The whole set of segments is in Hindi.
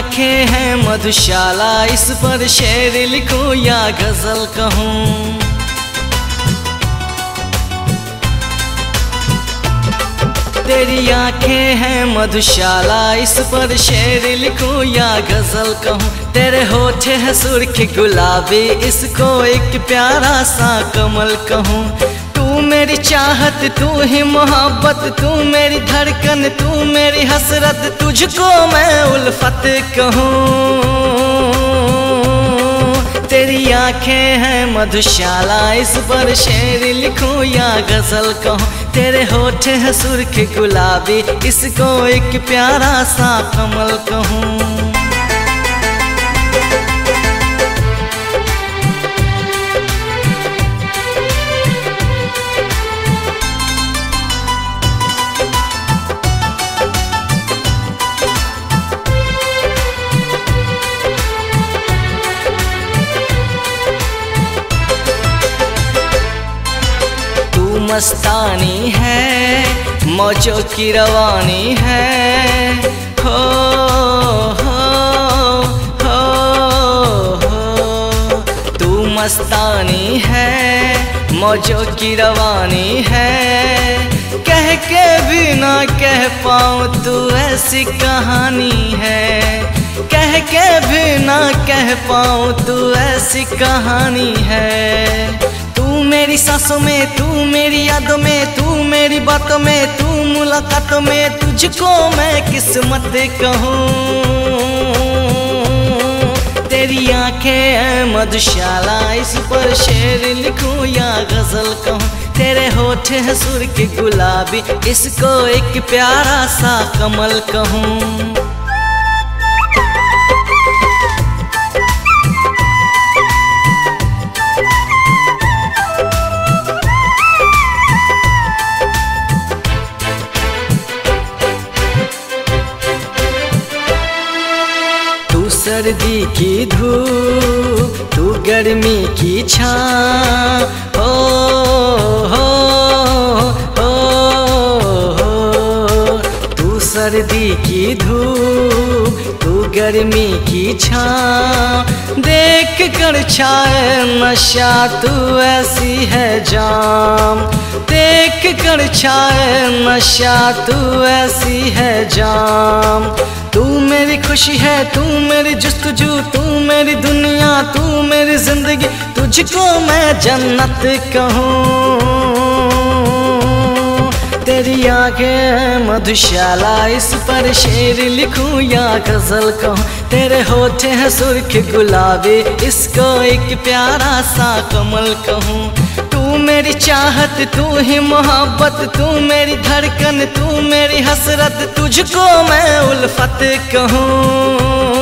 आंखें हैं मधुशाला, इस पर शेर लिखूं या गजल कहूं। तेरी आंखें हैं मधुशाला, इस पर शेर लिखूं या गजल कहूं। तेरे होठ है सुर्ख गुलाबी, इसको एक प्यारा सा कमल कहूं। तू मेरी चाहत, तू ही मोहब्बत, तू मेरी धड़कन, तू मेरी हसरत, तुझको मैं उल्फत कहूं। तेरी आंखें हैं मधुशाला, इस पर शेर लिखूं या गजल कहूं। तेरे होठ है सुर्ख गुलाबी, इसको एक प्यारा सा कमल कहूं। मस्तानी है, मौजों की रवानी है, हो हो हो। तू मस्तानी है, मौजों की रवानी है, कह के भी ना कह पाऊँ तू ऐसी कहानी है। कह के भी ना कह पाऊँ तू ऐसी कहानी है। तू मेरी सांसों में, तू मेरी यादों में, तू मेरी बातों में, तू मुलाकातों में, तुझको मैं किस्मत कहूँ। तेरी आंखें हैं मधुशाला, इस पर शेर लिखूं या गजल कहूँ। तेरे होठ है सुर्ख गुलाबी, इसको एक प्यारा सा कमल कहूँ। सर्दी की धूप, तू गर्मी की छाँ, हो हो हो हो। तू सर्दी की धूप, तू गर्मी की छाँ, देख कर छाए नशा तू ऐसी है जाम। देख कर छाए नशा तू ऐसी है जाम। तू मेरी खुशी है, तू मेरी जुस्तजू, तू मेरी दुनिया, तू मेरी जिंदगी, तुझको मैं जन्नत कहूँ। तेरी आंखें मधुशाला, इस पर शेर लिखूं या गजल कहूँ। तेरे होठ हैं सुर्ख गुलाबी, इसको एक प्यारा सा कमल कहूँ। तू मेरी चाहत, तू ही मोहब्बत, तू मेरी धड़कन, तू मेरी हसरत, तुझको मैं उल्फत कहूँ।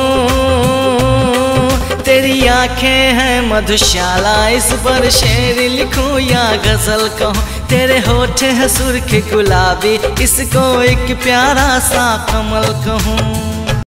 तेरी आंखें हैं मधुशाला, इस पर शेर लिखूं या गजल कहूँ। तेरे होठ है सुर्ख गुलाबी, इसको एक प्यारा सा कमल कहूँ।